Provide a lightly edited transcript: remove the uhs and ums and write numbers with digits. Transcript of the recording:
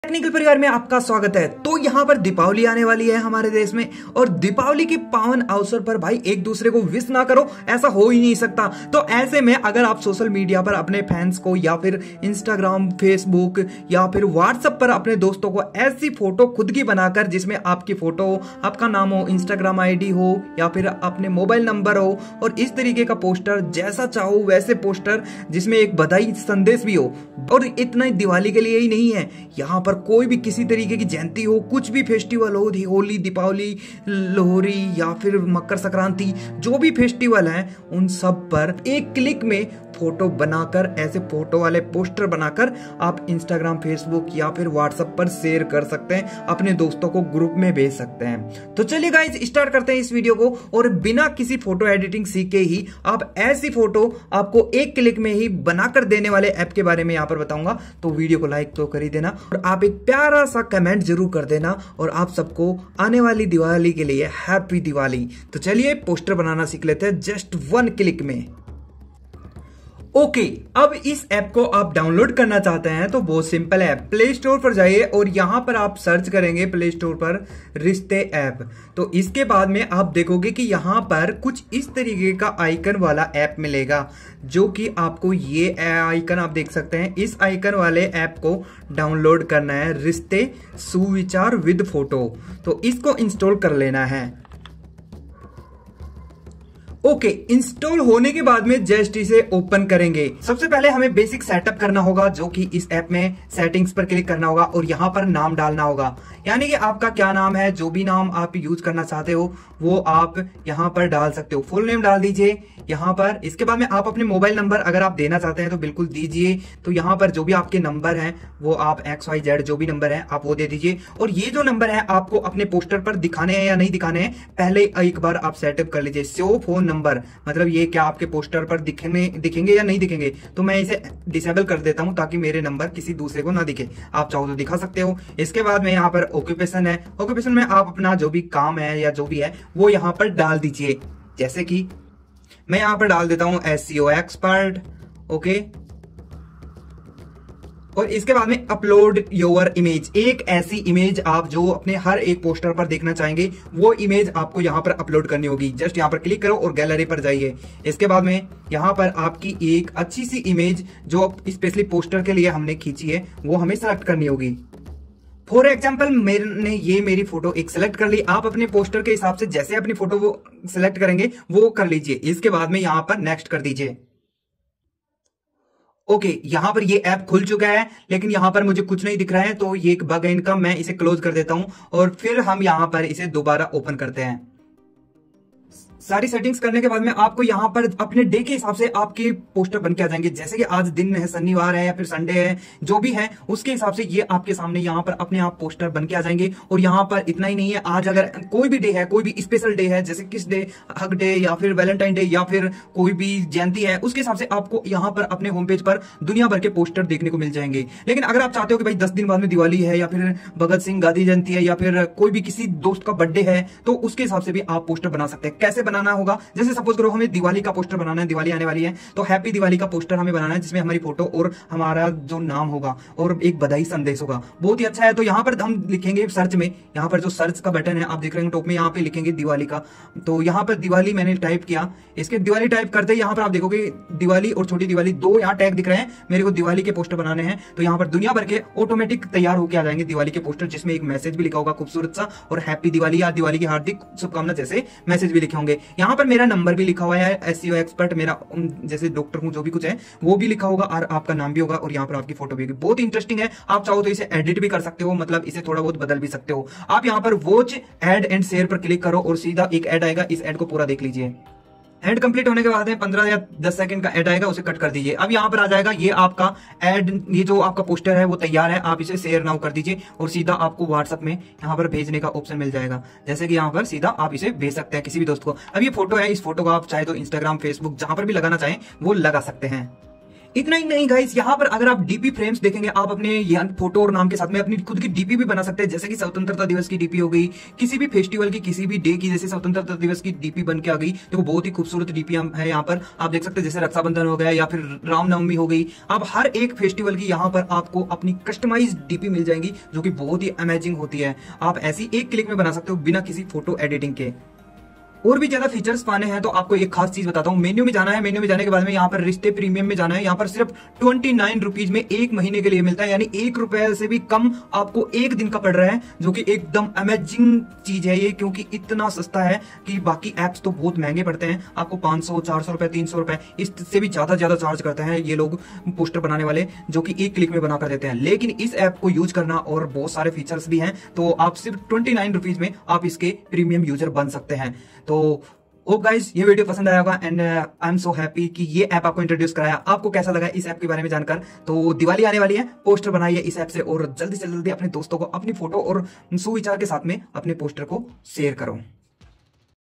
Technical परिवार में आपका स्वागत है। तो यहाँ पर दीपावली आने वाली है हमारे देश में, और दीपावली के पावन अवसर पर भाई एक दूसरे को विश ना करो, ऐसा हो ही नहीं सकता। तो ऐसे में अगर आप सोशल मीडिया पर अपने फैंस को या फिर इंस्टाग्राम, फेसबुक या फिर व्हाट्सएप पर अपने दोस्तों को ऐसी फोटो खुद की बनाकर, जिसमें आपकी फोटो हो, आपका नाम हो, इंस्टाग्राम आईडी हो या फिर अपने मोबाइल नंबर हो, और इस तरीके का पोस्टर जैसा चाहो वैसे पोस्टर जिसमें एक बधाई संदेश भी हो। और इतना ही दिवाली के लिए ही नहीं है, यहाँ पर कोई भी किसी तरीके की जयंती हो, कुछ भी फेस्टिवल हो, होली, दीपावली, लोहड़ी या फिर मकर संक्रांति, जो भी फेस्टिवल है उन सब पर एक क्लिक में फोटो बनाकर, ऐसे फोटो वाले पोस्टर बनाकर आप इंस्टाग्राम, फेसबुक या फिर व्हाट्सएप पर शेयर कर सकते हैं, अपने दोस्तों को ग्रुप में भेज सकते हैं। तो चलिए गाइस स्टार्ट करते हैं इस वीडियो को, और बिना किसी फोटो एडिटिंग सीखे ही आप ऐसी फोटो आपको एक क्लिक में ही बनाकर देने वाले ऐप के बारे में यहाँ पर बताऊंगा। तो वीडियो को लाइक तो कर ही देना, और आप एक प्यारा सा कमेंट जरूर कर देना, और आप सबको आने वाली दिवाली के लिए हैप्पी दिवाली। तो चलिए पोस्टर बनाना सीख लेते हैं जस्ट 1 क्लिक में। ओके, अब इस ऐप को आप डाउनलोड करना चाहते हैं तो बहुत सिंपल है। प्ले स्टोर पर जाइए और यहां पर आप सर्च करेंगे प्ले स्टोर पर रिश्ते ऐप। तो इसके बाद में आप देखोगे कि यहां पर कुछ इस तरीके का आइकन वाला ऐप मिलेगा, जो कि आपको ये आइकन आप देख सकते हैं। इस आइकन वाले ऐप को डाउनलोड करना है, रिश्ते सुविचार विद फोटो। तो इसको इंस्टॉल कर लेना है। ओके, इंस्टॉल होने के बाद में जस्ट इसे ओपन करेंगे। सबसे पहले हमें बेसिक सेटअप करना होगा, जो कि इस ऐप में सेटिंग्स पर क्लिक करना होगा और यहां पर नाम डालना होगा, यानी कि आपका क्या नाम है, जो भी नाम आप यूज करना चाहते हो वो आप यहां पर डाल सकते हो। फुल नेम डाल दीजिए यहां पर। इसके बाद में आप अपने मोबाइल नंबर अगर आप देना चाहते हैं तो बिल्कुल दीजिए। तो यहां पर जो भी आपके नंबर हैं वो आप XYZ जो भी नंबर है आप वो दे दीजिए। और ये जो नंबर है आपको अपने पोस्टर पर दिखाने हैं या नहीं दिखाने हैं, पहले एक बार आप सेटअप कर लीजिए। शो फोन नंबर मतलब ये क्या आपके पोस्टर पर दिखेंगे या नहीं दिखेंगे। तो मैं इसे डिसेबल कर देता हूं ताकि मेरे नंबर किसी दूसरे को ना दिखे। आप चाहो तो दिखा सकते हो। इसके बाद में यहाँ पर ऑक्यूपेशन है। ऑक्यूपेशन में आप अपना जो भी काम है या जो भी है वो यहाँ पर डाल दीजिए। जैसे कि मैं यहां पर डाल देता हूं SEO एक्सपर्ट। ओके, और इसके बाद में अपलोड योर इमेज। एक ऐसी इमेज आप जो अपने हर एक पोस्टर पर देखना चाहेंगे, वो इमेज आपको यहां पर अपलोड करनी होगी। जस्ट यहां पर क्लिक करो और गैलरी पर जाइए। इसके बाद में यहां पर आपकी एक अच्छी सी इमेज जो स्पेशली पोस्टर के लिए हमने खींची है वो हमें सेलेक्ट करनी होगी। फॉर एग्जाम्पल मैंने ये मेरी फोटो एक सेलेक्ट कर ली। आप अपने पोस्टर के हिसाब से जैसे अपनी फोटो वो सेलेक्ट करेंगे वो कर लीजिए। इसके बाद में यहां पर नेक्स्ट कर दीजिए। ओके, यहां पर ये ऐप खुल चुका है, लेकिन यहां पर मुझे कुछ नहीं दिख रहा है, तो ये एक बग है इनका। मैं इसे क्लोज कर देता हूं और फिर हम यहां पर इसे दोबारा ओपन करते हैं। सारी सेटिंग्स करने के बाद में आपको यहाँ पर अपने डे के हिसाब से आपके पोस्टर बन के आ जाएंगे। जैसे कि आज दिन है, शनिवार है या फिर संडे है, जो भी है उसके हिसाब से ये आपके सामने यहाँ पर अपने आप पोस्टर बन के आ जाएंगे। और यहाँ पर इतना ही नहीं है, आज अगर कोई भी डे है, कोई भी स्पेशल डे है, जैसे किस डे, हक डे या फिर वैलेंटाइन डे या फिर कोई भी जयंती है, उसके हिसाब से आपको यहाँ पर अपने होम पेज पर दुनिया भर के पोस्टर देखने को मिल जाएंगे। लेकिन अगर आप चाहते हो कि भाई 10 दिन बाद में दिवाली है या फिर भगत सिंह गांधी जयंती है या फिर कोई भी किसी दोस्त का बर्थडे है, तो उसके हिसाब से भी आप पोस्टर बना सकते हैं। कैसे बनाना होगा, जैसे सपोज करो हमें दिवाली का पोस्टर बनाना है, दिवाली आने वाली है, तो हैप्पी दिवाली का पोस्टर हमें बनाना है, जिसमें हमारी फोटो और हमारा जो नाम होगा और एक बधाई संदेश होगा। बहुत ही अच्छा है। तो यहाँ पर हम लिखेंगे सर्च में, यहाँ पर जो सर्च का बटन है आप देख रहे हैं टॉप में, यहाँ पे लिखेंगे दिवाली का। तो यहाँ पर दिवाली मैंने टाइप किया। इसके दिवाली टाइप करते यहाँ पर आप देखोगे दिवाली और छोटी दिवाली दो यहाँ टैग दिख रहे हैं। मेरे को दिवाली के पोस्टर बनाने हैं, तो यहाँ पर दुनिया भर के ऑटोमेटिक तैयार होकर आ जाएंगे दिवाली के पोस्टर, जिसमें एक मैसेज भी लिखा होगा खूबसूरत सा, और हैप्पी दिवाली या दिवाली की हार्दिक शुभकामना जैसे मैसेज भी लिखे होंगे। यहाँ पर मेरा नंबर भी लिखा हुआ है, SEO एक्सपर्ट मेरा जैसे डॉक्टर हूं जो भी कुछ है वो भी लिखा होगा, और आपका नाम भी होगा, और यहाँ पर आपकी फोटो भी होगी। बहुत इंटरेस्टिंग है। आप चाहो तो इसे एडिट भी कर सकते हो, मतलब इसे थोड़ा बहुत बदल भी सकते हो। आप यहाँ पर वॉच एड एंड शेयर पर क्लिक करो और सीधा एक ऐड आएगा, इस ऐड को पूरा देख लीजिए। ऐड कंप्लीट होने के बाद में 15 या 10 सेकंड का ऐड आएगा, उसे कट कर दीजिए। अब यहाँ पर आ जाएगा ये आपका ऐड, ये जो आपका पोस्टर है वो तैयार है। आप इसे शेयर नाउ कर दीजिए और सीधा आपको व्हाट्सएप में यहाँ पर भेजने का ऑप्शन मिल जाएगा। जैसे कि यहाँ पर सीधा आप इसे भेज सकते हैं किसी भी दोस्त को। अब ये फोटो है, इस फोटो को आप चाहे तो इंस्टाग्राम, फेसबुक जहां पर भी लगाना चाहें वो लगा सकते हैं। इतना ही नहीं गाइस, यहाँ पर अगर आप डीपी फ्रेम्स देखेंगे, आप अपने फोटो और नाम के साथ में अपनी खुद की डीपी भी बना सकते हैं। जैसे कि स्वतंत्रता दिवस की डीपी हो गई, किसी भी फेस्टिवल की, किसी भी डे की, जैसे स्वतंत्रता दिवस की डीपी बन के आ गई, तो बहुत ही खूबसूरत डीपी है यहाँ पर आप देख सकते हैं। जैसे रक्षाबंधन हो गया या फिर रामनवमी हो गई, आप हर एक फेस्टिवल की यहाँ पर आपको अपनी कस्टमाइज डीपी मिल जाएंगी, जो कि बहुत ही अमेजिंग होती है। आप ऐसी एक क्लिक में बना सकते हो बिना किसी फोटो एडिटिंग के। और भी ज्यादा फीचर्स पाने हैं तो आपको एक खास चीज बताता हूँ। मेन्यू में जाना है, मेन्यू में जाने के बाद में यहाँ पर रिश्ते प्रीमियम में जाना है। यहाँ पर सिर्फ 29 रुपीज में 1 महीने के लिए मिलता है, यानी 1 रुपए से भी कम आपको 1 दिन का पड़ रहा है, जो कि एकदम अमेजिंग चीज है ये, क्योंकि इतना सस्ता है कि बाकी एप्स तो बहुत महंगे पड़ते हैं। आपको 500, 400 रुपए, 300 रुपए, इससे भी ज्यादा चार्ज करते हैं ये लोग पोस्टर बनाने वाले, जो कि 1 क्लिक में बना कर देते हैं। लेकिन इस ऐप को यूज करना और बहुत सारे फीचर्स भी हैं, तो आप सिर्फ 29 रुपीज में आप इसके प्रीमियम यूजर बन सकते हैं। तो होप गाइस ये वीडियो पसंद आया होगा, and I am so happy कि ये ऐप आपको इंट्रोड्यूस कराया। आपको कैसा लगा इस ऐप के बारे में जानकर? तो दिवाली आने वाली है, पोस्टर बनाइए इस ऐप से और जल्दी से जल्दी अपने दोस्तों को अपनी फोटो और सुविचार के साथ में अपने पोस्टर को शेयर करो।